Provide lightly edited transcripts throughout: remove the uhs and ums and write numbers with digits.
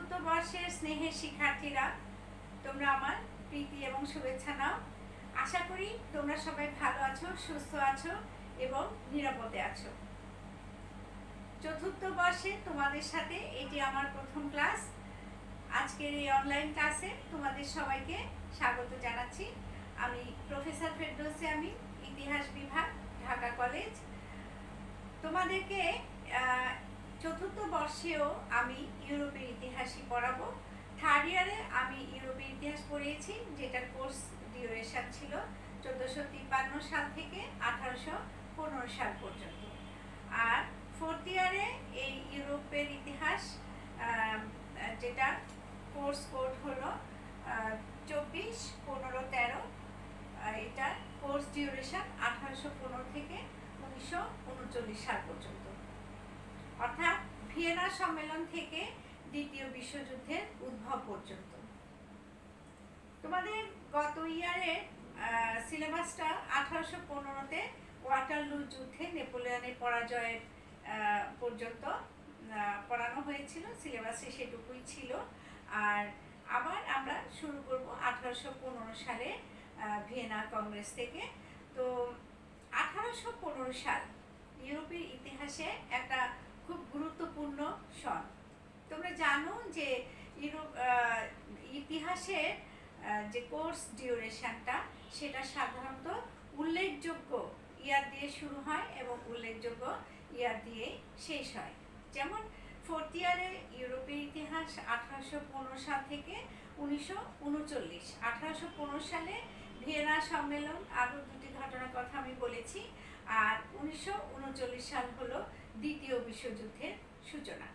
চতুর্থ বর্ষের স্নেহের শিক্ষার্থীরা, তোমরা আমার প্রীতি এবং শুভেচ্ছা নাও। আশা করি তোমরা সবাই ভালো আছো, সুস্থ আছো এবং নিরাপদে আছো। চতুর্থ বর্ষে তোমাদের সাথে এটি আমার প্রথম ক্লাস। আজকের এই অনলাইন ক্লাসে তোমাদের সবাইকে স্বাগত জানাচ্ছি। আমি প্রফেসর ফেরদৌসী, আমি ইতিহাস বিভাগ, ঢাকা কলেজ। তোমাদেরকে চতুর্থ বর্ষেও আমি ইউরোপের ইতিহাসই পড়াবো। থার্ড ইয়ারে আমি ইউরোপের ইতিহাস পড়িয়েছি, যেটার কোর্স ডিউরেশন ছিল 1453 সাল থেকে 1815 সাল পর্যন্ত। আর ফোর্থ ইয়ারে এই ইউরোপের ইতিহাস, যেটা কোর্স কোড হলো 24, 15, 13। এটা কোর্স ডিউরেশন 1815 থেকে 1939 সাল পর্যন্ত, অর্থাৎ ভিয়েনা সম্মেলন থেকে দ্বিতীয় বিশ্বযুদ্ধের উদ্ভব পর্যন্ত। তোমাদের গত ইয়ারের সিলেবাসটা 1815-তে ওয়াটারলু যুদ্ধে নেপোলিয়নের পরাজয়ের পর্যন্ত পড়ানো হয়েছিল। সিলেবাসে সেটুকুই ছিল। আর আবার আমরা শুরু করব 1815 সালে ভিয়েনা কংগ্রেস থেকে। তো 1815 সাল ইউরোপের ইতিহাসে একটা খুব গুরুত্বপূর্ণ সন। তোমরা জানো যে ইউরোপ ইতিহাসের যে কোর্স ডিউরেশনটা, সেটা সাধারণত উল্লেখযোগ্য ইয়ার দিয়ে শুরু হয় এবং উল্লেখযোগ্য ইয়ার দিয়ে শেষ হয়। যেমন ফোর্থ ইয়ারে ইউরোপের ইতিহাস 1815 সাল থেকে 1939। 1815 সালে ভিয়েনা সম্মেলন, আরও দুটি ঘটনার কথা আমি বলেছি। আর 1939 সাল হলো দ্বিতীয় বিশ্বযুদ্ধের সূচনা।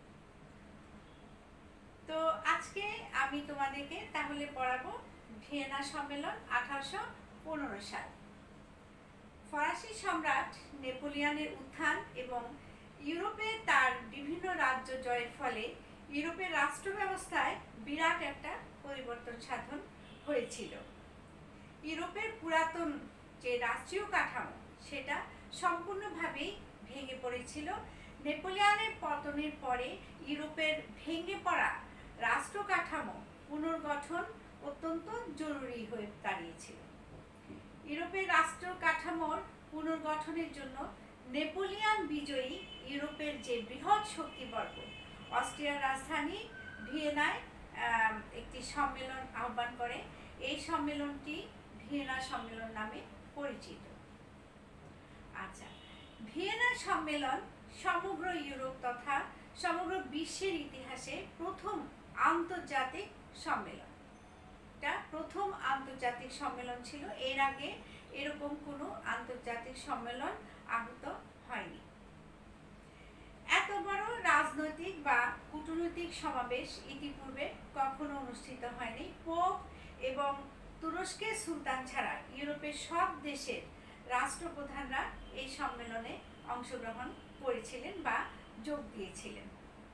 তো আজকে আমি তোমাদেরকে তাহলে পড়াবো ভিয়েনা সম্মেলন 1815 সাল। ফরাসি সম্রাট নেপোলিয়নের উত্থান এবং ইউরোপে তার বিভিন্ন রাজ্য জয়ের ফলে ইউরোপের রাষ্ট্র ব্যবস্থায় বিরাট একটা পরিবর্তন সাধন হয়েছিল। ইউরোপের পুরাতন যে রাষ্ট্রীয় কাঠামো, সেটা সম্পূর্ণভাবেই ভেঙে পড়েছিল। নেপোলিয়নের পতনের পরে ইউরোপের ভেঙে পড়া রাষ্ট্র কাঠামো পুনর্গঠন অত্যন্ত জরুরি হয়ে দাঁড়িয়েছিল। ইউরোপের রাষ্ট্র কাঠামোর পুনর্গঠনের জন্য নেপোলিয়ন বিজয়ী ইউরোপের যে বৃহৎ শক্তিবর্গ, অস্ট্রিয়ার রাজধানী ভিয়েনায় একটি সম্মেলন আহ্বান করে। এই সম্মেলনটি ভিয়েনা সম্মেলন নামে পরিচিত। আচ্ছা, ভিয়েনা সম্মেলন সমগ্র ইউরোপ তথা সমগ্র বিশ্বের ইতিহাসে প্রথম আন্তর্জাতিক সম্মেলন। এটা প্রথম আন্তর্জাতিক সম্মেলন ছিল। এর আগে এরকম কোনো আন্তর্জাতিক সম্মেলন আহত হয়নি। এত বড় রাজনৈতিক বা কূটনৈতিক সমাবেশ ইতিপূর্বে কখনো অনুষ্ঠিত হয়নি। পোপ এবং তুরস্কের সুলতান ছাড়া ইউরোপের সব দেশের রাষ্ট্রপ্রধানরা এই সম্মেলনে অংশগ্রহণ করেছিলেন বা যোগ দিয়েছিলেন।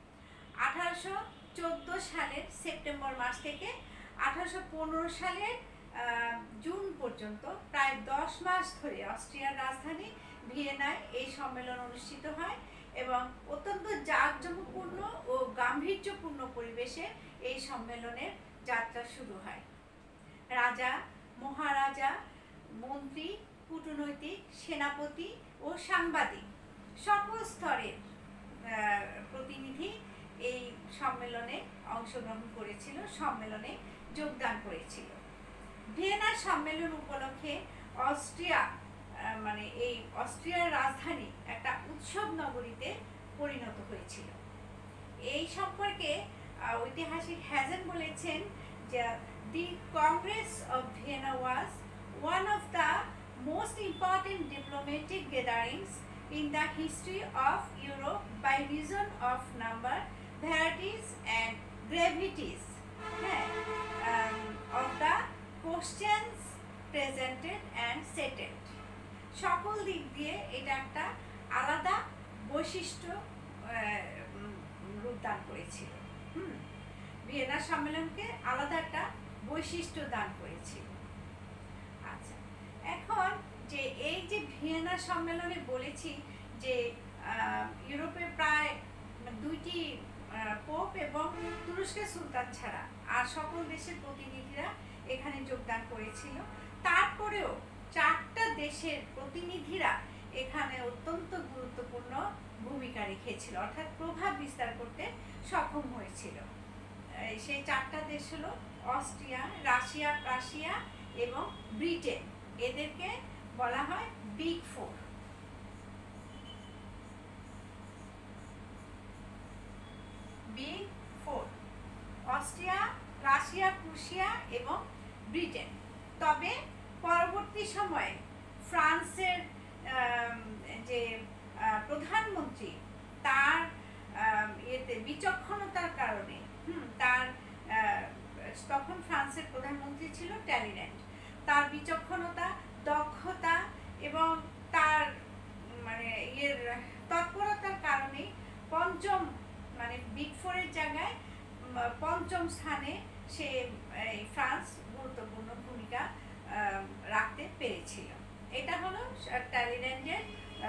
1814 সালের সেপ্টেম্বর মাস থেকে 1815 সালের জুন পর্যন্ত প্রায় 10 মাস ধরে অস্ট্রিয়ার রাজধানী ভিয়েনায় এই সম্মেলন অনুষ্ঠিত হয় এবং অত্যন্ত জাঁকজমকপূর্ণ ও গাম্ভীর্যপূর্ণ পরিবেশে এই সম্মেলনের যাত্রা শুরু হয়। রাজা, মহারাজা, মন্ত্রী, কূটনৈতিক, সেনাপতি ও সাংবাদিক সকল স্তরের প্রতিনিধি এই সম্মেলনে অংশগ্রহণ করেছিল, সম্মেলনে যোগদান করেছিল। ভিয়েনা সম্মেলন উপলক্ষে অস্ট্রিয়া, মানে এই অস্ট্রিয়ার রাজধানী একটা উৎসব নগরীতে পরিণত হয়েছিল। এই সম্পর্কে ঐতিহাসিক হ্যাজেন বলেছেন যে the Congress of Vienna was one of the most important diplomatic gatherings in the history of Europe by reason of number, varieties and gravities of the questions presented and settled. সকল দিক দিয়ে এটা একটা আলাদা বৈশিষ্ট্য রূপদান করেছিল। ভিয়েনা সম্মেলনকে আলাদা একটা বৈশিষ্ট্য দান করেছিল। আচ্ছা, এখন যে এই যে ভিয়েনা সম্মেলনে বলেছি যে ইউরোপে প্রায় দুইটি পোপ এবং তুরস্কের সুলতান ছাড়া আর সকল দেশের প্রতিনিধিরা এখানে যোগদান করেছিল। তারপরেও 4টা দেশের প্রতিনিধিরা এখানে অত্যন্ত গুরুত্বপূর্ণ ভূমিকা রেখেছিল, অর্থাৎ প্রভাব বিস্তার করতে সক্ষম হয়েছিল। সেই 4টা দেশ হলো অস্ট্রিয়া, রাশিয়া, প্রাশিয়া এবং ব্রিটেন। এদেরকে বলা হয় big four. Big four Austria, Russia, Prussia এবং ব্রিটেন। তবে পরবর্তী সময়ে ফ্রান্সের যে প্রধানমন্ত্রী তার বিচক্ষণতার কারণে তার তখন ফ্রান্সের প্রধানমন্ত্রী ছিল ট্যালিল্যান্ড, তার বিচক্ষণতা, দক্ষতা এবং তার তৎপরতার কারণে পঞ্চম বিগ ফোরের জায়গায় 5ম স্থানে সে ফ্রান্স গুরুত্বপূর্ণ ভূমিকা রাখতে পেরেছিল। এটা হলো ট্যালিল্যান্ডের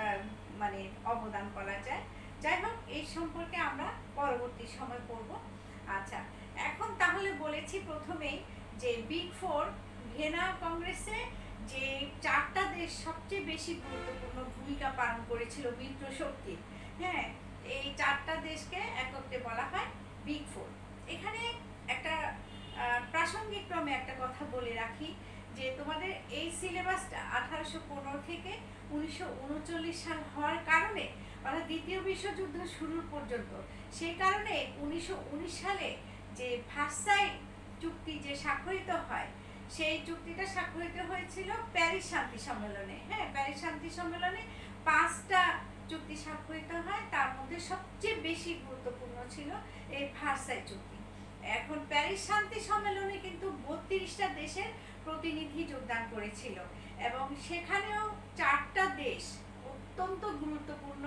অবদান বলা যায়। যাই হোক, এই সম্পর্কে আমরা পরবর্তী সময় পড়ব। আচ্ছা, এখন তাহলে বলেছি প্রথমেই যে বিগ ফোর ভিয়েনা কংগ্রেসে যে 4টা দেশ সবচেয়ে বেশি গুরুত্বপূর্ণ ভূমিকা পালন করেছিল মিত্র শক্তি। হ্যাঁ, এই 4টা দেশকে একত্রে বলা হয় বিগ ফোর। এখানে একটা প্রাসঙ্গিক ক্রমে একটা কথা বলে রাখি যে তোমাদের এই সিলেবাসটা 1815 থেকে 1939 সাল হওয়ার কারণে, অর্থাৎ দ্বিতীয় বিশ্বযুদ্ধ শুরুর পর্যন্ত, সেই কারণে 1919 সালে যে ভার্সাই চুক্তি যে স্বাক্ষরিত হয়, সেই চুক্তিটা স্বাক্ষরিত হয়েছিল প্যারিস শান্তি সম্মেলনে। হ্যাঁ, প্যারিস শান্তি সম্মেলনে 5টা চুক্তি স্বাক্ষরিত হয়, তার মধ্যে সবচেয়ে বেশি গুরুত্বপূর্ণ ছিল এই ভার্সাই চুক্তি। এখন প্যারিস শান্তি সম্মেলনে কিন্তু 32টা দেশের প্রতিনিধি যোগদান করেছিল এবং সেখানেও 4টা দেশ অত্যন্ত গুরুত্বপূর্ণ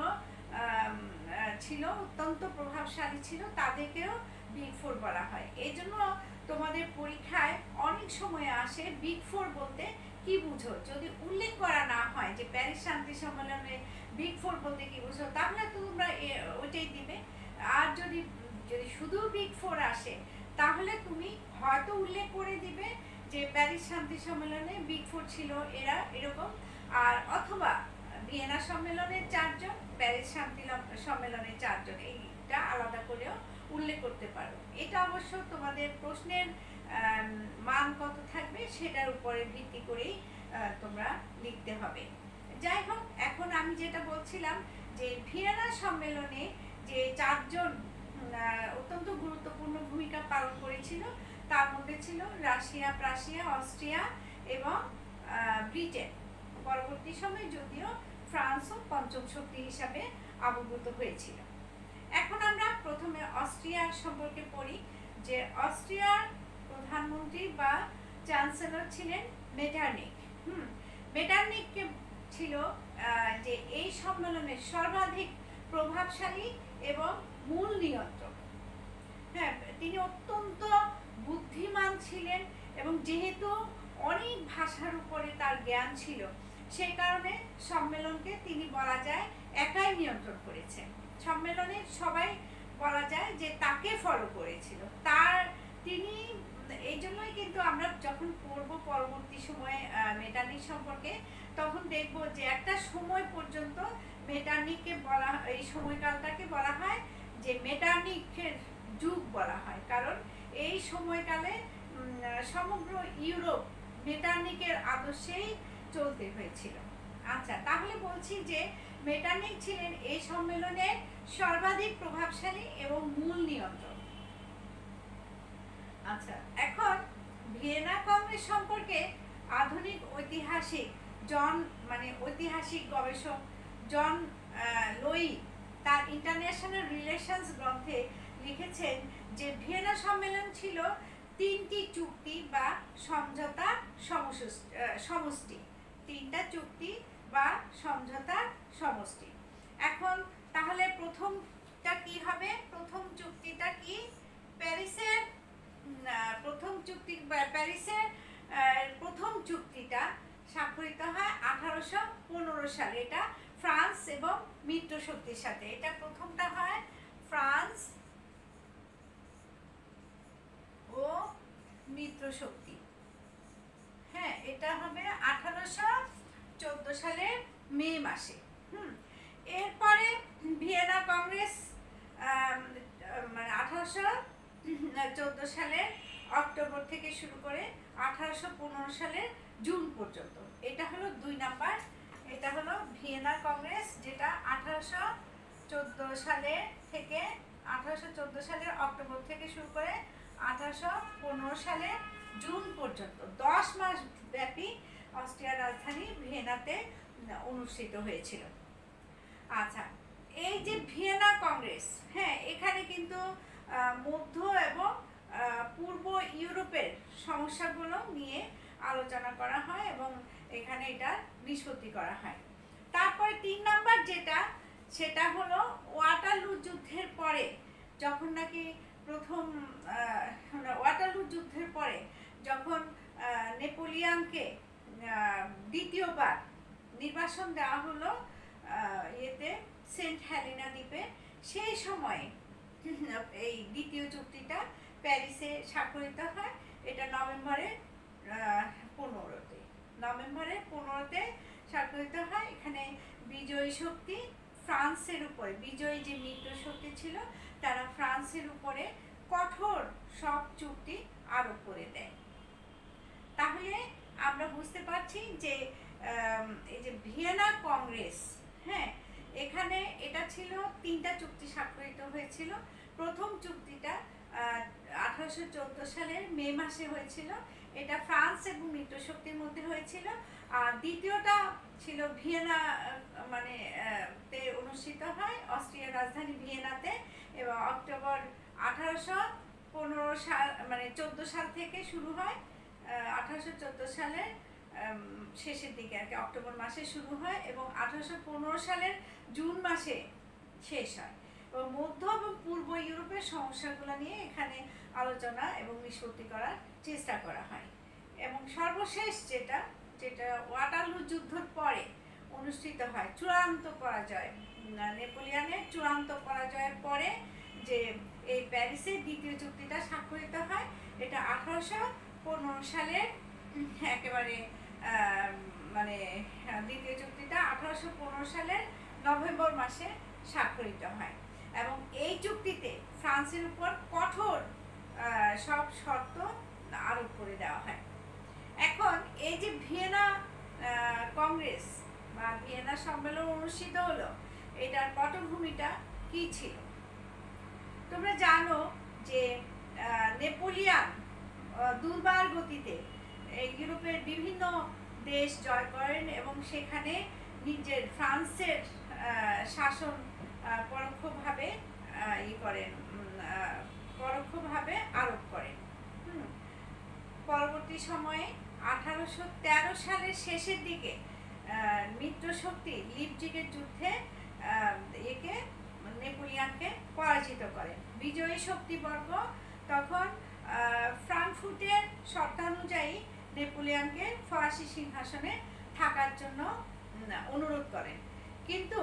ছিল, অত্যন্ত প্রভাবশালী ছিল, তাদেরকেও বিগ ফোর বলা হয়। এই জন্য তোমাদের পরীক্ষায় অনেক সময় আসে বিগ ফোর বলতে কি বুঝো, যদি উল্লেখ করা না হয় যে প্যারিস শান্তি সম্মেলনে বিগ ফোর বলতে কি বুঝো, তাহলে তোমরা ওইটাই দিবে। আর যদি শুধু বিগ ফোর আসে তাহলে তুমি হয়তো উল্লেখ করে দিবে যে প্যারিস শান্তি সম্মেলনে বিগ ফোর ছিল এরা এরকম, আর অথবা ভিয়েনা সম্মেলনে 4 জন, প্যারিস শান্তি সম্মেলনে 4 জন, এইটা আলাদা করেও উল্লেখ করতে পারো। এটা অবশ্য তোমাদের প্রশ্নের মান কত থাকবে সেটার উপরে ভিত্তি করেই তোমরা লিখতে হবে। যাই হোক, এখন আমি যেটা বলছিলাম যে ভিয়েনা সম্মেলনে যে 4 জন অত্যন্ত গুরুত্বপূর্ণ ভূমিকা পালন করেছিল, তার মধ্যে ছিল রাশিয়া, প্রাশিয়া, অস্ট্রিয়া এবং ব্রিটেন। পরবর্তী সময়ে যদিও ফ্রান্সও 5ম শক্তি হিসাবে আবির্ভূত হয়েছিল। এখন আমরা প্রথমে অস্ট্রিয়ার সম্পর্কে পড়ি যে অস্ট্রিয়ার প্রধানমন্ত্রী বা চ্যান্সেলর ছিলেন মেটারনিখ। মেটারনিখ ছিল যে এই সম্মেলনের সর্বাধিক প্রভাবশালী এবং মূল নিয়ন্ত্রক। হ্যাঁ, তিনি অত্যন্ত বুদ্ধিমান ছিলেন এবং যেহেতু অনেক ভাষার উপরে তার জ্ঞান ছিল, সেই কারণে সম্মেলনকে তিনি বলা যায় একাই নিয়ন্ত্রণ করেছেন। সম্মেলনে সবাই বলা যায় যে তাকে ফলো করেছিল। তিনি এই জন্যই কিন্তু আমরা যখন পড়ব পরবর্তী সময়ে মেটারনিখ সম্পর্কে, তখন দেখব যে একটা সময় পর্যন্ত মেটারনিখকে বলা, এই সময়কালটাকে বলা হয় যে মেটারনিখের যুগ বলা হয়, কারণ এই সময়কালে সমগ্র ইউরোপ মেটারনিখের আদর্শেই চলতে হয়েছিল। আচ্ছা, তাহলে বলছি যে মেটারনিখ ছিলেন এই সম্মেলনের সর্বাধিক প্রভাবশালী এবং মূল নিয়ন্ত্রক। আচ্ছা, এখন ভিয়েনা কংগ্রেস সম্পর্কে আধুনিক ঐতিহাসিক গবেষক জন লোই তার ইন্টারন্যাশনাল রিলেশনস গ্রন্থে লিখেছেন যে ভিয়েনা সম্মেলন ছিল 3টি চুক্তি বা সমঝোতার সমষ্টি। 3টা চুক্তি বা সমঝোতার সমষ্টি। এখন তাহলে প্রথমটা কি হবে? প্রথম চুক্তিটা কি? প্যারিসের প্রথম চুক্তিটা স্বাক্ষরিত হয় 1815 সালে। এটা ফ্রান্স এবং মিত্র শক্তির সাথে। এটা প্রথমটা হয় ফ্রান্স ও মিত্রশক্তি। হ্যাঁ, এটা হবে 1814 সালের মে মাসে। এরপরে ভিয়েনা কংগ্রেস মানে 1814 সালের অক্টোবর থেকে শুরু করে 1815 সালের জুন পর্যন্ত। এটা হলো 2 নাম্বার। এটা হলো ভিয়েনা কংগ্রেস, যেটা 1814 সালে থেকে 1814 সালের অক্টোবর থেকে শুরু করে 1815 সালের জুন পর্যন্ত 10 মাস ব্যাপী অস্ট্রিয়ার রাজধানী ভিয়েনাতে অনুষ্ঠিত হয়েছিল। আচ্ছা, এই যে ভিয়েনা কংগ্রেস, হ্যাঁ, এখানে কিন্তু মধ্য এবং পূর্ব ইউরোপের সমস্যাগুলো নিয়ে আলোচনা করা হয় এবং এখানে এটা নিষ্পত্তি করা হয়। তারপরে 3 নাম্বার যেটা, সেটা হলো ওয়াটারলু যুদ্ধের পরে, যখন নাকি প্রথম ওয়াটারলু যুদ্ধের পরে যখন নেপোলিয়নকে দ্বিতীয়বার নির্বাসন দেওয়া হলো ইয়েতে সেন্ট হেলেনা দ্বীপে, সেই সময়ে এই দ্বিতীয় চুক্তিটা প্যারিসে স্বাক্ষরিত হয়। এটা নভেম্বরের 15তে স্বাক্ষরিত হয়। এখানে বিজয়ী শক্তি ফ্রান্সের উপরে, বিজয়ী যে মিত্র শক্তি ছিল তারা ফ্রান্সের উপরে কঠোর সব চুক্তি আরোপ করে দেয়। তাহলে আমরা বুঝতে পারছি যে এই যে ভিয়েনা কংগ্রেস, হ্যাঁ, এখানে এটা ছিল 3টা চুক্তি স্বাক্ষরিত হয়েছিল। প্রথম চুক্তিটা 1814 সালের মে মাসে হয়েছিল, এটা ফ্রান্স এবং মিত্রশক্তির মধ্যে হয়েছিল। আর দ্বিতীয়টা ছিল ভিয়েনা মানে তে অনুষ্ঠিত হয়, অস্ট্রিয়ার রাজধানী ভিয়েনাতে, এবং অক্টোবর 1815 সাল মানে 14 সাল থেকে শুরু হয়। 1814 সালের শেষের দিকে আর কি, অক্টোবর মাসে শুরু হয় এবং 1815 সালের জুন মাসে শেষ হয়। এবং মধ্য এবং পূর্ব ইউরোপের সমস্যাগুলো নিয়ে এখানে আলোচনা এবং নিষ্পত্তি করার চেষ্টা করা হয়। এবং সর্বশেষ যেটা ওয়াটারলু যুদ্ধের পরে অনুষ্ঠিত হয়, চূড়ান্ত পরাজয়, নেপোলিয়নের চূড়ান্ত পরাজয়ের পরে যে এই প্যারিসের দ্বিতীয় চুক্তিটা স্বাক্ষরিত হয়, এটা 1815 সালের একেবারে মানে দ্বিতীয় চুক্তিটা 1815 সালের নভেম্বর মাসে স্বাক্ষরিত হয়। এবং এই চুক্তিতে ফ্রান্সের উপর কঠোর সব শর্ত আরোপ করে দেওয়া হয়। এখন এই যে ভিয়েনা কংগ্রেস বা ভিয়েনা সম্মেলন অনুষ্ঠিত হলো, এটার পটভূমিটা কি ছিল? তোমরা জানো যে নেপোলিয়ন দুর্বার গতিতে ইউরোপের বিভিন্ন দেশ জয় করেন এবং সেখানে নিজের ফ্রান্সের শাসন পরোক্ষভাবে পরোক্ষভাবে আরোপ করেন। পরবর্তী সময়ে 1813 সালের শেষের দিকে মিত্রশক্তি লিপজিগের যুদ্ধে নেপোলিয়নকে পরাজিত করেন। বিজয়ী শক্তিবর্গ তখন ফ্রাঙ্কফুর্টের শর্তানুযায়ী নেপোলিয়নকে ফরাসি সিংহাসনে থাকার জন্য অনুরোধ করেন, কিন্তু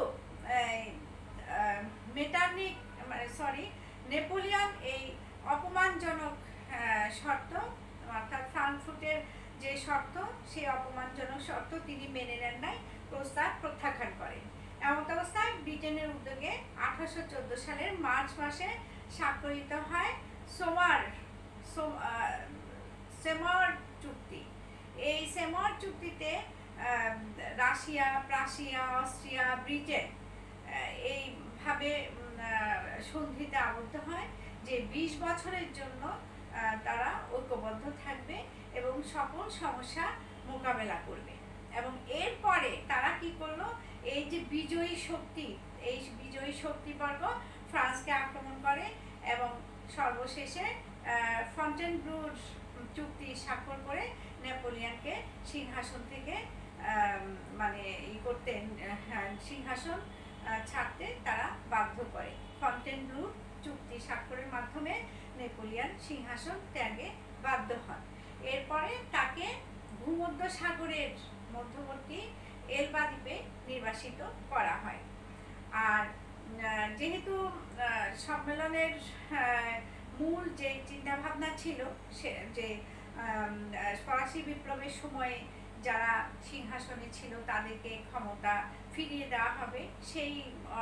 নেপোলিয়ন এই অপমানজনক শর্ত, অর্থাৎ ফ্রাঙ্কফুর্টের যে শর্ত, সেই অপমানজনক শর্ত তিনি মেনে নেন নাই, প্রস্তাব প্রত্যাখ্যান করেন। এমন অবস্থায় ব্রিটেনের উদ্যোগে 1814 সালের মার্চ মাসে স্বাক্ষরিত হয় সেমর চুক্তি। এই সেমর চুক্তিতে রাশিয়া, প্রাশিয়া, অস্ট্রিয়া, ব্রিটেন এইভাবে সন্ধিতে আবদ্ধ হয় যে 20 বছরের জন্য তারা ঐক্যবদ্ধ থাকবে এবং সকল সমস্যা মোকাবেলা করবে। এবং এরপরে তারা কি করলো, এই যে বিজয়ী শক্তিবর্গ ফ্রান্সকে আক্রমণ করে এবং সর্বশেষে ফন্টেনব্লুর চুক্তি স্বাক্ষর করে নেপোলিয়নকে সিংহাসন থেকে সিংহাসন ছাড়তে তারা বাধ্য করে। ফন্টেনব্লু চুক্তি স্বাক্ষরের মাধ্যমে নেপোলিয়ন সিংহাসন ত্যাগে বাধ্য হন। এরপরে তাকে ভূমধ্য সাগরের মধ্যবর্তী এলবা দ্বীপে নির্বাসিত করা হয়। আর যেহেতু সম্মেলনের মূল যে চিন্তাভাবনা ছিল সে যে ফরাসি বিপ্লবের সময়ে যারা সিংহাসনে ছিল তাদেরকে ক্ষমতা ফিরিয়ে দেওয়া হবে, সেই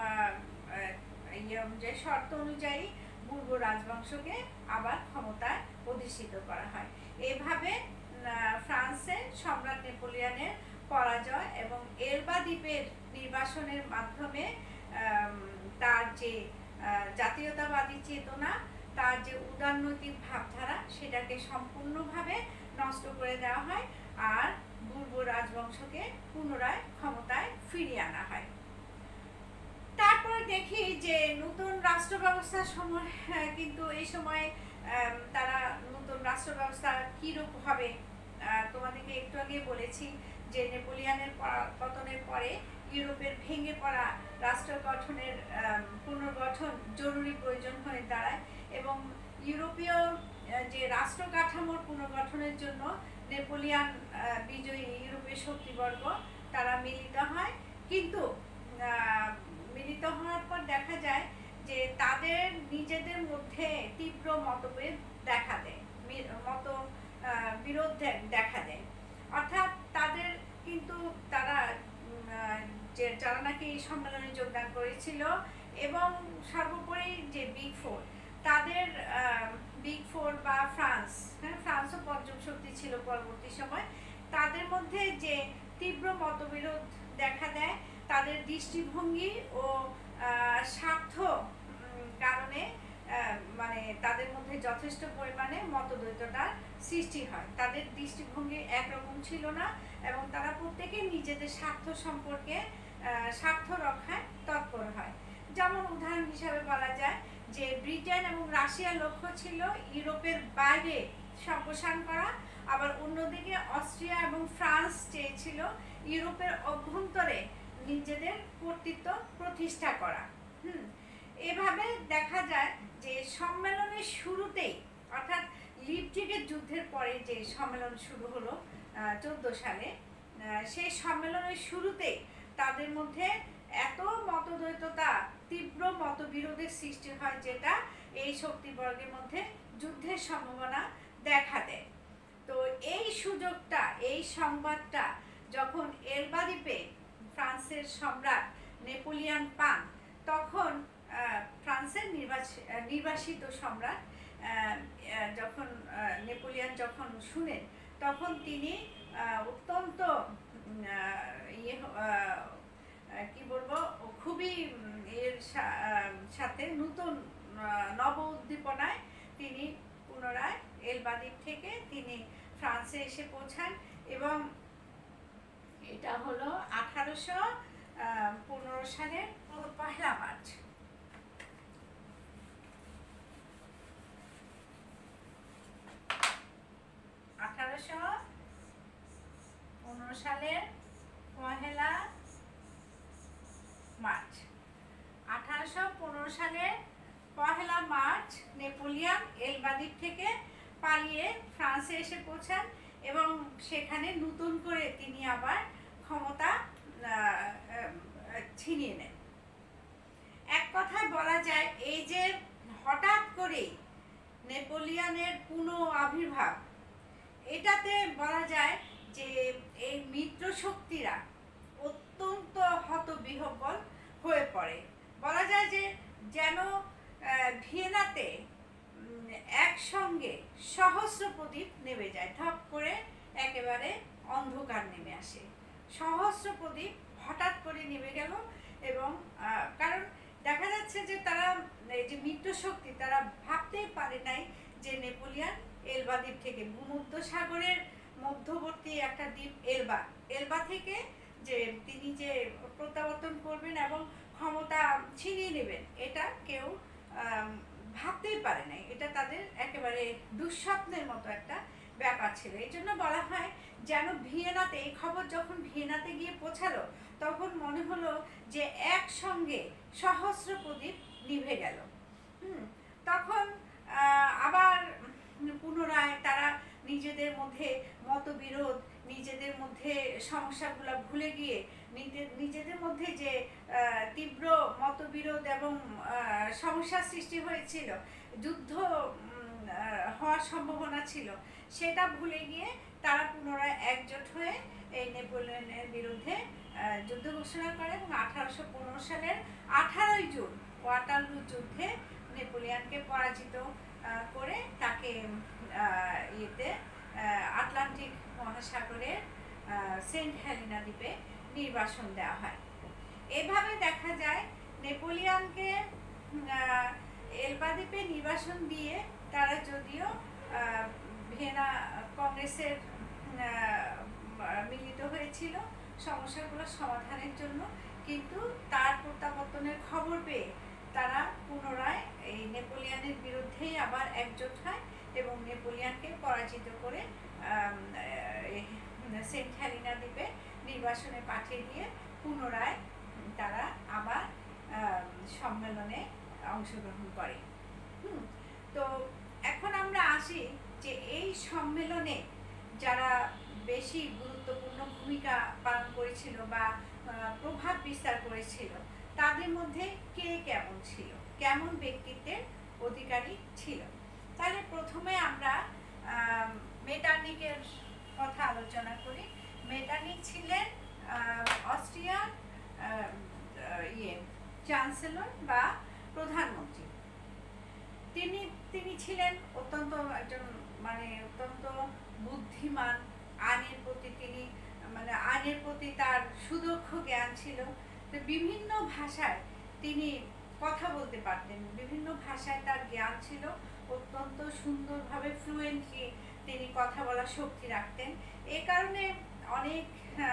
যে শর্ত অনুযায়ী পূর্ব রাজবংশকে আবার ক্ষমতায় অধিষ্ঠিত করা হয়। এভাবে ফ্রান্সের সম্রাট নেপোলিয়নের পরাজয় এবং এলবা দ্বীপের নির্বাসনের মাধ্যমে তার যে জাতীয়তাবাদী চেতনা, তার যে উদারনৈতিক ভাবধারা, সেটাকে সম্পূর্ণভাবে নষ্ট করে দেওয়া হয় আর পূর্ব রাজবংশকে পুনরায় ক্ষমতায় ফিরিয়ে আনা হয়। তারপর দেখি যে নতুন রাষ্ট্র ব্যবস্থার সময় কিন্তু এই সময় তারা নতুন রাষ্ট্র ব্যবস্থা কীরূপ হবে তোমাদেরকে একটু আগে বলেছি যে নেপোলিয়নের পতনের পরে ইউরোপের ভেঙে পড়া রাষ্ট্র গঠনের পুনর্গঠন জরুরি প্রয়োজন হয়ে দাঁড়ায় এবং ইউরোপীয় যে রাষ্ট্র কাঠামোর পুনর্গঠনের জন্য নেপোলিয়ন বিজয়ী ইউরোপীয় শক্তিবর্গ তারা মিলিত হয়। কিন্তু মিলিত হওয়ার পর দেখা যায় যে তাদের নিজেদের মধ্যে তীব্র মতভেদ দেখা দেয়, বিরোধ দেখা দেয়। অর্থাৎ তাদের কিন্তু তারা যারা নাকি এই সম্মেলনে যোগদান করেছিল এবং সর্বোপরি যে বিগ ফোর, তাদের বিগ ফোর বা ফ্রান্সও পঞ্চম শক্তি ছিল পরবর্তী সময়, তাদের মধ্যে যে তীব্র মতবিরোধ দেখা দেয়, তাদের দৃষ্টিভঙ্গি ও স্বার্থ কারণে মানে তাদের মধ্যে যথেষ্ট পরিমাণে মতদ্বৈততার সৃষ্টি হয়। তাদের দৃষ্টিভঙ্গি একরকম ছিল না এবং তারা প্রত্যেকে নিজেদের স্বার্থ সম্পর্কে স্বার্থ রক্ষায় তৎপর হয়। যেমন উদাহরণ হিসাবে বলা যায় যে ব্রিটেন এবং রাশিয়ার লক্ষ্য ছিল ইউরোপের বাইরে সম্প্রসারণ করা, আবার অন্যদিকে অস্ট্রিয়া এবং ফ্রান্স চেয়েছিল ইউরোপের অভ্যন্তরে নিজেদের কর্তৃত্ব প্রতিষ্ঠা করা। এভাবে দেখা যায় যে সম্মেলনের শুরুতেই, অর্থাৎ লিপজিগের যুদ্ধের পরে যে সম্মেলন শুরু হলো 14 সালে, সেই সম্মেলনের শুরুতেই তাদের মধ্যে এত মতদ্বৈততা, তীব্র মতবিরোধের সৃষ্টি হয় যেটা এই শক্তিবর্গের মধ্যে যুদ্ধের সম্ভাবনা দেখা দেয়। তো এই সুযোগটা, এই সংবাদটা যখন এলবা দ্বীপে ফ্রান্সের সম্রাট নেপোলিয়ন পান, তখন ফ্রান্সের নির্বাসিত সম্রাট যখন নেপোলিয়ন যখন শুনেন, তখন তিনি অত্যন্ত কি বলবো, খুবই এর সাথে নতুন নব উদ্দীপনায় তিনি পুনরায় এলবা দ্বীপ থেকে তিনি ফ্রান্সে এসে পৌঁছান এবং এটা হলো 1815 সালের 1 মার্চ। সালের 1 মার্চ 1815 সালের 1 মার্চ নেপোলিয়ন এলবা দ্বীপ থেকে পালিয়ে ফ্রান্সে এসে পৌঁছান এবং সেখানে নতুন করে তিনি আবার ক্ষমতা ছিনিয়ে নেন। এক কথায় বলা যায় এই যে হঠাৎ করে নেপোলিয়নের পুনঃ আবির্ভাব, এটাতে বলা যায় যে এই মিত্র শক্তিরা অত্যন্ত হতবিহ্বল হয়ে পড়ে। বলা যায় যে যেন ভিয়েনাতে একসঙ্গে সহস্র প্রদীপ নেমে যায়, ধপ করে একেবারে অন্ধকার নেমে আসে। সহস্র প্রদীপ হঠাৎ করে নেমে গেল এবং কারণ দেখা যাচ্ছে যে তারা এই যে মিত্র শক্তি, তারা ভাবতেই পারে নাই যে নেপোলিয়ন এলবা দ্বীপ থেকে, ভূমধ্য সাগরের মধ্যবর্তী একটা দ্বীপ এলবা থেকে যে তিনি যে প্রত্যাবর্তন করবেন এবং ক্ষমতা ছিনিয়ে নেবেন, এটা কেউ ভাবতেই পারে নাই। এটা তাদের একেবারে দুঃস্বপ্নের মতো একটা ব্যাপার ছিল। এই জন্য বলা হয় যেন ভিয়েনাতে, এই খবর যখন ভিয়েনাতে গিয়ে পৌঁছালো, তখন মনে হলো যে একসঙ্গে সহস্র প্রদীপ নিভে গেল। তখন আবার পুনরায় তারা নিজেদের মধ্যে মতবিরোধ, নিজেদের মধ্যে সমস্যাগুলো ভুলে গিয়ে নিজেদের মধ্যে যে তীব্র মতবিরোধ এবং সমস্যার সৃষ্টি হয়েছিল, যুদ্ধ হওয়ার সম্ভাবনা ছিল, সেটা ভুলে গিয়ে তারা পুনরায় একজোট হয়ে এই নেপোলিয়নের বিরুদ্ধে যুদ্ধ ঘোষণা করে এবং 1815 সালের 18 জুন ওয়াটারলু যুদ্ধে নেপোলিয়নকে পরাজিত করে তাকে আটলান্টিক মহাসাগরের সেন্ট হেলেনা দ্বীপে নির্বাসন দেওয়া হয়। এভাবে দেখা যায় নেপোলিয়নকে এলবা দ্বীপে নির্বাসন দিয়ে তারা যদিও ভিয়েনা কংগ্রেসের মিলিত হয়েছিল সমস্যাগুলো সমাধানের জন্য, কিন্তু তার প্রত্যাবর্তনের খবর পেয়ে তারা পুনরায় এই নেপোলিয়নের বিরুদ্ধেই আবার একজোট হয় এবং নেপোলিয়নকে পরাজিত করে সেন্ট হেলেনা দ্বীপে নির্বাসনে পাঠিয়ে দিয়ে পুনরায় তারা আবার সম্মেলনে অংশগ্রহণ করে। তো এখন আমরা আসি যে এই সম্মেলনে যারা বেশি গুরুত্বপূর্ণ ভূমিকা পালন করেছিল বা প্রভাব বিস্তার করেছিল তাদের মধ্যে কে কেমন ছিল, কেমন ব্যক্তিত্বের অধিকারী ছিল। তাহলে প্রথমে আমরা মেটারনিকের কথা আলোচনা করি। মেটারনিক ছিলেন অস্ট্রিয়ার চ্যান্সেলর বা প্রধানমন্ত্রী। তিনি ছিলেন অত্যন্ত একজন অত্যন্ত বুদ্ধিমান। আইনের প্রতি তার সুদক্ষ জ্ঞান ছিল। তো বিভিন্ন ভাষায় তিনি কথা বলতে পারতেন, বিভিন্ন ভাষায় তার জ্ঞান ছিল, অত্যন্ত সুন্দরভাবে ফ্লুয়েন্টলি তিনি কথা বলার শক্তি রাখতেন। এ কারণে অনেক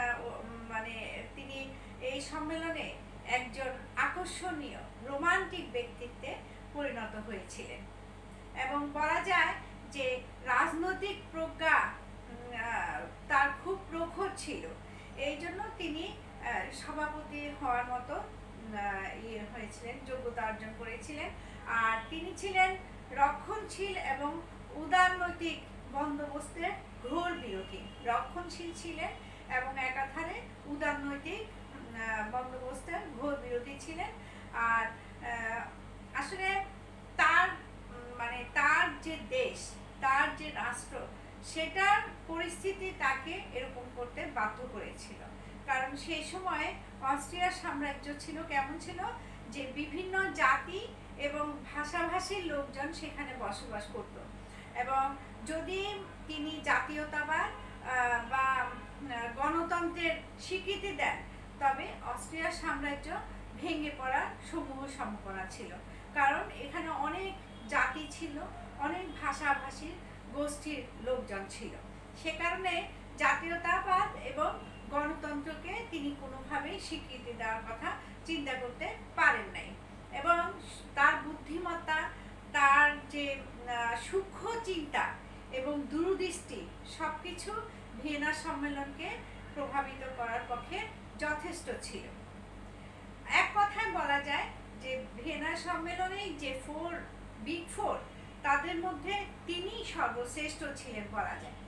তিনি এই সম্মেলনে একজন আকর্ষণীয় রোমান্টিক ব্যক্তিত্বে পরিণত হয়েছিলেন এবং বলা যায় যে রাজনৈতিক প্রজ্ঞা তার খুব প্রখর ছিল। এই জন্য তিনি সভাপতি হওয়ার মতো হয়েছিলেন, যোগ্যতা অর্জন করেছিলেন। আর তিনি ছিলেন রক্ষণশীল এবং উদারনৈতিক বন্দোবস্তের ঘোর বিরোধী। রক্ষণশীল ছিলেন এবং একাধারে উদারনৈতিক বন্দোবস্তের ঘোর বিরোধী ছিলেন। আর আসলে তার তার যে দেশ, তার যে রাষ্ট্র, সেটার পরিস্থিতি তাকে এরকম করতে বাধ্য করেছিল। কারণ সেই সময় অস্ট্রিয়ার সাম্রাজ্য ছিল কেমন ছিল, যে বিভিন্ন জাতি এবং ভাষাভাষীর লোকজন সেখানে বসবাস করত এবং যদি তিনি জাতীয়তাবাদ বা গণতন্ত্রের স্বীকৃতি দেন তবে অস্ট্রিয়ার সাম্রাজ্য ভেঙে পড়ার সমূহ সম্ভাবনা ছিল। কারণ এখানে অনেক জাতি ছিল, অনেক ভাষাভাষীর গোষ্ঠীর লোকজন ছিল। সে কারণে জাতীয়তাবাদ এবং গণতন্ত্রকে তিনি কোনোভাবেই স্বীকৃতি দেওয়ার কথা চিন্তা করতে পারেন নাই। এবং তার বুদ্ধিমত্তা, তার যে সূক্ষ্ম চিন্তা এবং দূরদৃষ্টি সবকিছু ভিয়েনা সম্মেলনকে প্রভাবিত করার পক্ষে যথেষ্ট ছিল। এক কথায় বলা যায় যে ভিয়েনা সম্মেলনে যে বিগ ফোর তাদের মধ্যে তিনি সর্বশ্রেষ্ঠ ছিলেন বলা যায়।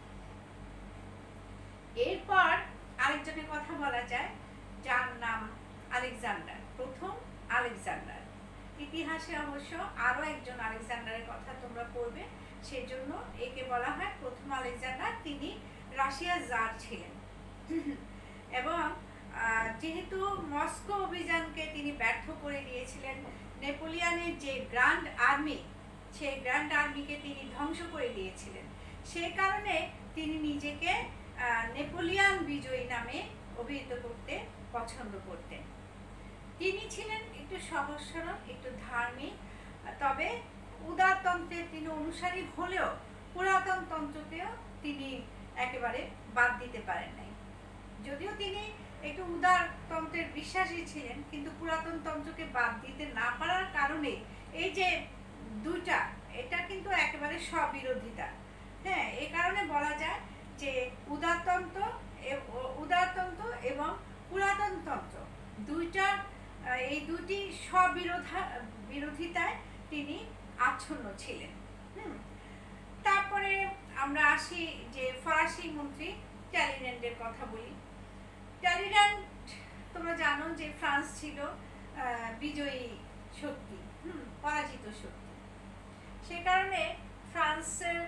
এরপর আরেকজনের কথা বলা যায় যার নাম আলেকজান্ডার, প্রথম আলেকজান্ডার। ইতিহাসে অবশ্য আরো একজন আলেকজান্ডারের কথা তোমরা পড়বে, সেজন্য একে বলা হয় প্রথম আলেকজান্ডার। তিনি রাশিয়ার জার ছিলেন এবং যেহেতু মস্কো অভিযানকে তিনি ব্যর্থ করে দিয়েছিলেন, নেপোলিয়নের যে গ্র্যান্ড আর্মি, সেই গ্র্যান্ড আর্মিকে তিনি ধ্বংস করে দিয়েছিলেন। সেই কারণে তিনি নিজেকে নেপোলিয়ন বিজয়ী নামে অভিহিত করতে পছন্দ করতেন। তিনি ছিলেন একটু সহজ সরল, একটু ধার্মিক, তবে উদারতন্ত্রের তিনি অনুসারী হলেও পুরাতন তন্ত্রকেও তিনি একেবারে বাদ দিতে পারেন নাই। যদিও তিনি একটু উদারতন্ত্রের বিশ্বাসী ছিলেন, কিন্তু পুরাতন তন্ত্রকে বাদ দিতে না পারার কারণে এই যে দুইটা, এটা কিন্তু একেবারে স্ববিরোধিতা। হ্যাঁ, এই কারণে বলা যায় যে উদারতন্ত্র এবং পুরাতন তন্ত্র এই দুটি বিরোধিতায় তিনি আচ্ছন্ন ছিলেন। তারপরে আমরা আসি যে ফরাসি মন্ত্রী ট্যালিল্যান্ডের কথা বলি। ট্যালিল্যান্ড তোমরা জানো যে ফ্রান্স ছিল বিজয়ী শক্তি, পরাজিত শক্তি। সে কারণে ফ্রান্সের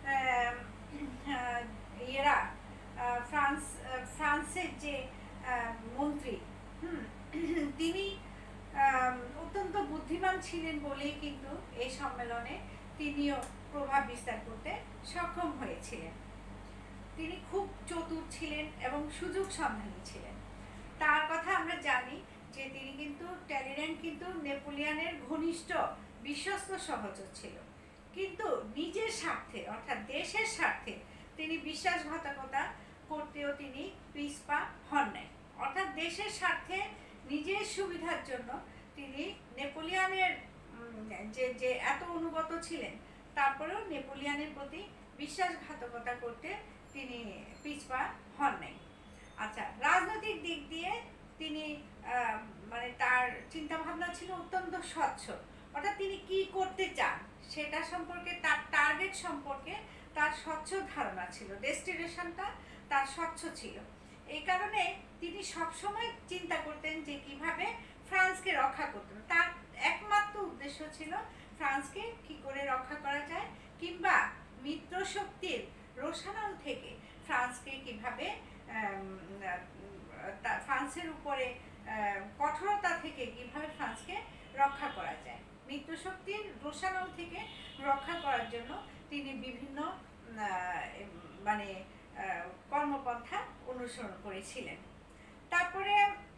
ইয়েরা ফ্রান্সের যে মন্ত্রী তিনি অত্যন্ত বুদ্ধিমান ছিলেন বলেই কিন্তু এই সম্মেলনে তিনিও প্রভাব বিস্তার করতে সক্ষম হয়েছিলেন। তিনি খুব চতুর ছিলেন এবং সুযোগ সন্ধানী ছিলেন। তার কথা আমরা জানি যে তিনি কিন্তু ট্যালিরেন্ট কিন্তু নেপোলিয়নের ঘনিষ্ঠ বিশ্বস্ত সহচর ছিল, কিন্তু নিজের স্বার্থে অর্থাৎ দেশের স্বার্থে তিনি বিশ্বাসঘাতকতা করতেও তিনি পিছপা হন নাই। অর্থাৎ দেশের স্বার্থে নিজের সুবিধার জন্য তিনি নেপোলিয়নের যে এত অনুগত ছিলেন তারপরেও নেপোলিয়নের প্রতি বিশ্বাসঘাতকতা করতে তিনি পিছপা হন নাই। আচ্ছা, রাজনৈতিক দিক দিয়ে তিনি মানে তার চিন্তা ভাবনা ছিল অত্যন্ত স্বচ্ছ। অর্থাৎ তিনি কি করতে চান সেটা সম্পর্কে, তার টার্গেট সম্পর্কে তার স্বচ্ছ ধারণা ছিল, ডেস্টিনেশনটা তার স্বচ্ছ ছিল। এই কারণে তিনি সবসময় চিন্তা করতেন যে কিভাবে ফ্রান্সকে রক্ষা করতেন। তার একমাত্র উদ্দেশ্য ছিল ফ্রান্সকে কি করে রক্ষা করা যায়, কিংবা মিত্র শক্তির রোষানল থেকে ফ্রান্সকে কিভাবে ফ্রান্সের উপরে কঠোরতা থেকে কিভাবে ফ্রান্সকে রক্ষা করা যায়। মিত্র শক্তির রোষানল থেকে রক্ষা করার জন্য তিনি বিভিন্ন মানে কর্মপন্থা অনুসরণ করেছিলেন। তারপরে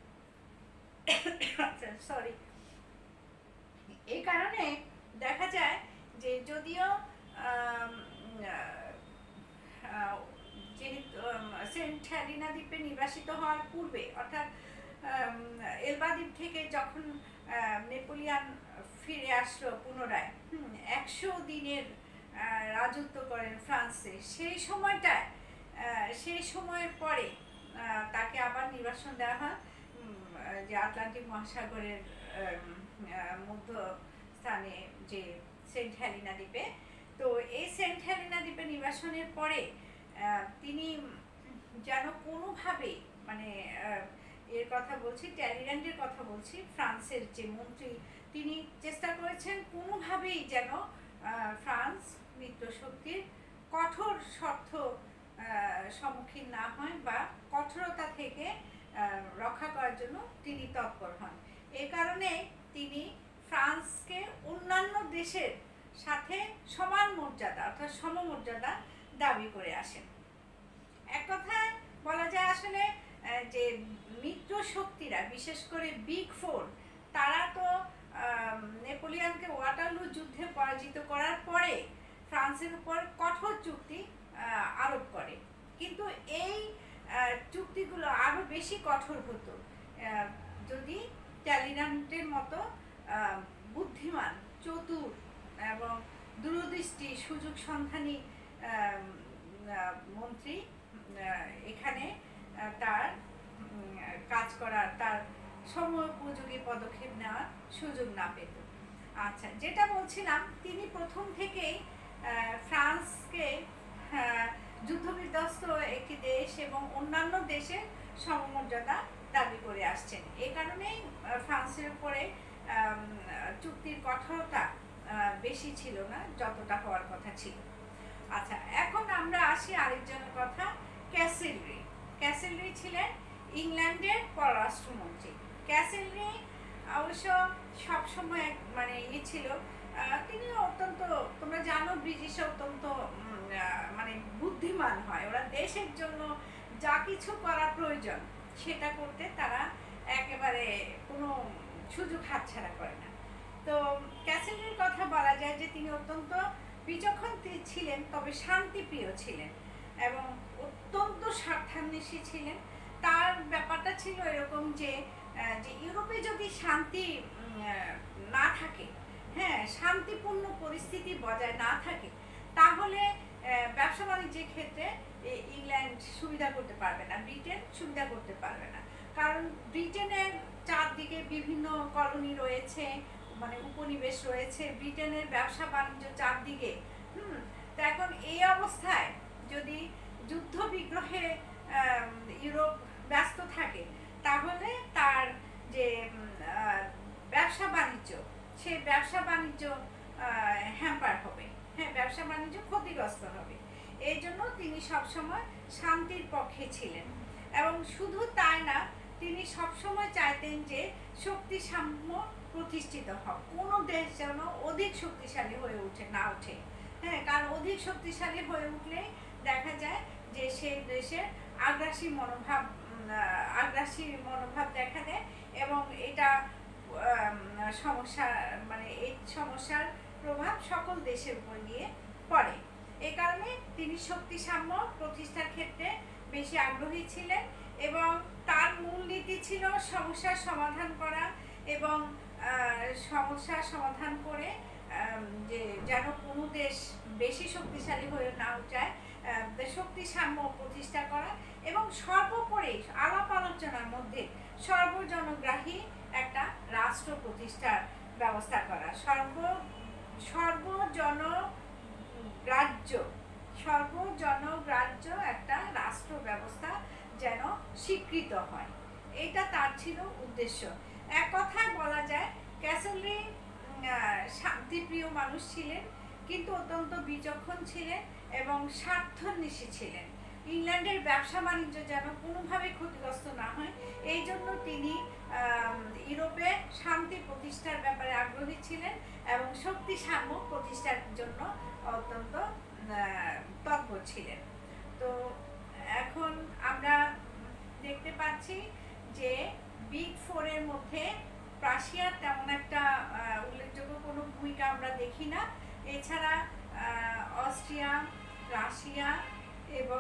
সরি, এই কারণে দেখা যায় যে যদিও সেন্ট হেলিনা দ্বীপে নির্বাসিত হওয়ার পূর্বে, অর্থাৎ এলবা দ্বীপ থেকে যখন নেপোলিয়ন ফিরে আসলো পুনরায় 100 দিনের রাজত্ব করেন ফ্রান্সে, সেই সময়ের পরে তাকে আবার নির্বাসন দেওয়া হয় যে আটলান্টিক মহাসাগরের মধ্যস্থানে যে সেন্ট হেলিনা দ্বীপে। তো এই সেন্ট হেলিনা দ্বীপে নির্বাসনের পরে তিনি যেন কোনোভাবে মানে এর কথা বলছি, ট্যালিরেন্টের কথা বলছি, ফ্রান্সের যে মন্ত্রী, তিনি চেষ্টা করেছেন কোনোভাবেই যেন ফ্রান্স মিত্র শক্তির কঠোর শর্ত সম্মুখীন না হয় বা কঠোরতা থেকে রক্ষা করার জন্য তিনি তৎপর হন। এই কারণে তিনি ফ্রান্সকে অন্যান্য দেশের সাথে সমান মর্যাদা অর্থাৎ সমমর্যাদা দাবি করে আসেন। এক কথায় বলা যায় আসলে যে মিত্র শক্তিরা, বিশেষ করে বিগ ফোর, তারা তো নেপোলিয়নকে ওয়াটারলু যুদ্ধে পরাজিত করার পরে ফ্রান্সের উপর কঠোর চুক্তি আরোপ করে, কিন্তু এই চুক্তিগুলো আরো বেশি কঠোর হতো যদি ট্যালিরেন্টের মতো বুদ্ধিমান, চতুর এবং দূরদৃষ্টি, সুযোগ সন্ধানী মন্ত্রী এখানে তার কাজ করার, তার সময় উপযোগী পদক্ষেপ নেওয়ার সুযোগ না পেত। আচ্ছা, যেটা বলছিলাম, তিনি প্রথম থেকেই ফ্রান্সকে যুদ্ধবিধ্বস্ত একটি দেশ এবং অন্যান্য দেশের সমমর্যাদা দাবি করে আসছেন। এই কারণেই ফ্রান্সের উপরে চুক্তির কঠোরতা বেশি ছিল না যতটা হওয়ার কথা ছিল। আচ্ছা, এখন আমরা আসি আরেকজনের কথা, ক্যাসেলরি। ক্যাসেলরি ছিলেন ইংল্যান্ডের পররাষ্ট্রমন্ত্রী। ক্যাসেলরি অবশ্য সবসময় মানে ছিল, তিনি অত্যন্ত, তোমরা জানো ব্রিটিশ অত্যন্ত মানে বুদ্ধিমান হয়, ওরা দেশের জন্য যা কিছু করা প্রয়োজন সেটা করতে তারা একেবারে কোনো সুযোগ হাতছাড়া করে না। তো ক্যাসেলরির কথা বলা যায় যে তিনি অত্যন্ত বিচক্ষণ ছিলেন, তবে শান্তিপ্রিয় ছিলেন এবং অত্যন্ত স্বার্থান্বেষী ছিলেন। তার ব্যাপারটা ছিল এরকম যে ইউরোপে যদি শান্তি না থাকে, হ্যাঁ, শান্তিপূর্ণ পরিস্থিতি বজায় না থাকে, তাহলে ব্যবসা বাণিজ্যের ক্ষেত্রে ইংল্যান্ড সুবিধা করতে পারবে না, ব্রিটেন সুবিধা করতে পারবে না। কারণ ব্রিটেনের চারদিকে বিভিন্ন কলোনি রয়েছে, মানে উপনিবেশ রয়েছে, ব্রিটেনের ব্যবসা বাণিজ্য চারদিকে। তো এখন এই অবস্থায় যদি যুদ্ধ বিগ্রহে ইউরোপ ব্যস্ত থাকে, তাহলে তার যে ব্যবসা বাণিজ্য, সেই ব্যবসা বাণিজ্য হ্যাম্পার হবে, হ্যাঁ, ব্যবসা বাণিজ্য ক্ষতিগ্রস্ত হবে। এই জন্য তিনি সবসময় শান্তির পক্ষে ছিলেন। এবং শুধু তাই না, তিনি সবসময় চাইতেন যে শক্তি সাম্য প্রতিষ্ঠিত হোক, কোনো দেশ যেন অধিক শক্তিশালী হয়ে ওঠে। হ্যাঁ, কারণ অধিক শক্তিশালী হয়ে উঠলে দেখা যায় যে সেই দেশের আগ্রাসী মনোভাব দেখা দেয়, এবং এটা সমস্যা, মানে এই সমস্যার প্রভাব সকল দেশের উপর গিয়ে পড়ে। এই কারণে তিনি শক্তি সাম্য প্রতিষ্ঠার ক্ষেত্রে বেশি আগ্রহী ছিলেন, এবং তার মূলনীতি ছিল সমস্যার সমাধান করা, এবং সমস্যার সমাধান করে যে যেন কোনো দেশ বেশি শক্তিশালী হয়ে না যায়, শক্তি সাম্য প্রতিষ্ঠা করা, এবং সর্বোপরি আলাপ আলোচনার মধ্যে সর্বজনগ্রাহী একটা রাষ্ট্র প্রতিষ্ঠার ব্যবস্থা করা, সর্বজনগ্রাহ্য একটা রাষ্ট্র ব্যবস্থা যেন স্বীকৃত হয়, এটা তার ছিল উদ্দেশ্য। এক কথায় বলা যায় ক্যাসেলরি শান্তিপ্রিয় মানুষ ছিলেন, কিন্তু অত্যন্ত বিচক্ষণ ছিলেন এবং স্বার্থন্বেষী ছিলেন। ইংল্যান্ডের ব্যবসা বাণিজ্য যেন কোনোভাবে ক্ষতিগ্রস্ত না হয়, এই জন্য তিনি ইউরোপে শান্তি প্রতিষ্ঠার ব্যাপারে আগ্রহী ছিলেন এবং শক্তি সাম্য প্রতিষ্ঠার জন্য অত্যন্ত তৎপর ছিলেন। তো এখন আমরা দেখতে পাচ্ছি যে বিগ ফোরের মধ্যে রাশিয়ার তেমন একটা উল্লেখযোগ্য কোনো ভূমিকা আমরা দেখি না। এছাড়া অস্ট্রিয়া, রাশিয়া এবং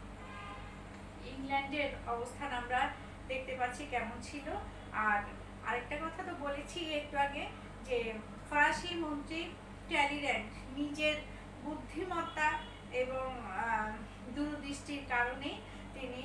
ইংল্যান্ডের অবস্থান আমরা দেখতে পাচ্ছি কেমন ছিল। আর আরেকটা কথা তো বলেছি একটু আগে, যে ফরাসি মন্ত্রী ট্যালিরেন্ট নিজের বুদ্ধিমত্তা এবং দূরদৃষ্টির কারণে তিনি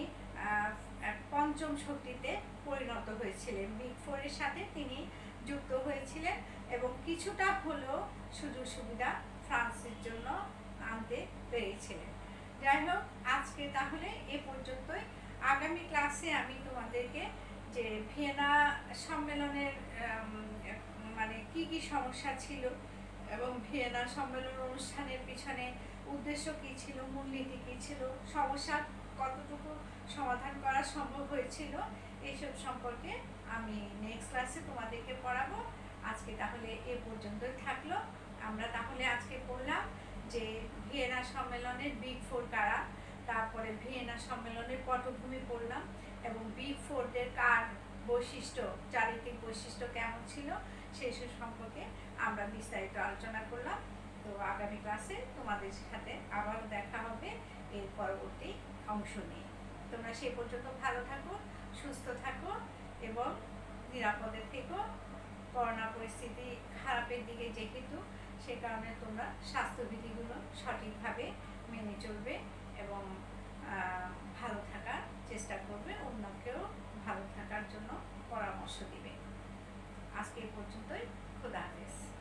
পঞ্চম শক্তিতে পরিণত হয়েছিলেন, বিগ ফোরের সাথে তিনি যুক্ত হয়েছিলেন, এবং কিছুটা হলেও সুযোগ সুবিধা ফ্রান্সের জন্য আনতে পেরেছিলেন। যাই হোক, আজকে তাহলে এ পর্যন্তই। আগামী ক্লাসে আমি তোমাদেরকে যে ভিয়েনা সম্মেলনের মানে কি কি সমস্যা ছিল, এবং ভিয়েনা সম্মেলন অনুষ্ঠানের পিছনে উদ্দেশ্য কি ছিল, মূলনীতি কি ছিল, সমস্যা কতটুকু সমাধান করা সম্ভব হয়েছিল, এইসব সম্পর্কে আমি নেক্সট ক্লাসে তোমাদেরকে পড়াবো। আজকে তাহলে এ পর্যন্তই থাকলো। আমরা তাহলে আজকে পড়লাম যে ভিয়েনা সম্মেলনের বিগ ফোর কারা, তারপরে ভিয়েনা সম্মেলনের পটভূমি পড়লাম, এবং বিগ ফোরদের কার বৈশিষ্ট্য, চারিত্রিক বৈশিষ্ট্য কেমন ছিল সেসব সম্পর্কে আমরা বিস্তারিত আলোচনা করলাম। তো আগামী ক্লাসে তোমাদের সাথে আবার দেখা হবে এর পরবর্তী অংশ নিয়ে। তোমরা সেই পর্যন্ত ভালো থাকো, সুস্থ থাকো এবং নিরাপদে থেকো। করোনা পরিস্থিতি খারাপের দিকে যেহেতু, সে কারণে তোমরা স্বাস্থ্যবিধিগুলো সঠিকভাবে মেনে চলবে এবং ভালো থাকার চেষ্টা করবে, অন্যকেও ভালো থাকার জন্য পরামর্শ দিবে। আজকে এই পর্যন্তই। খোদা হাফেজ।